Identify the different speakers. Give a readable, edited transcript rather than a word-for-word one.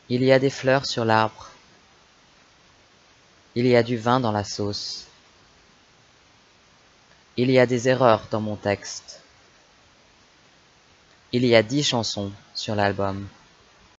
Speaker 1: Il y a des fleurs sur l'arbre. Il y a du vin dans la sauce. Il y a des erreurs dans mon texte. Il y a 10 chansons sur l'album.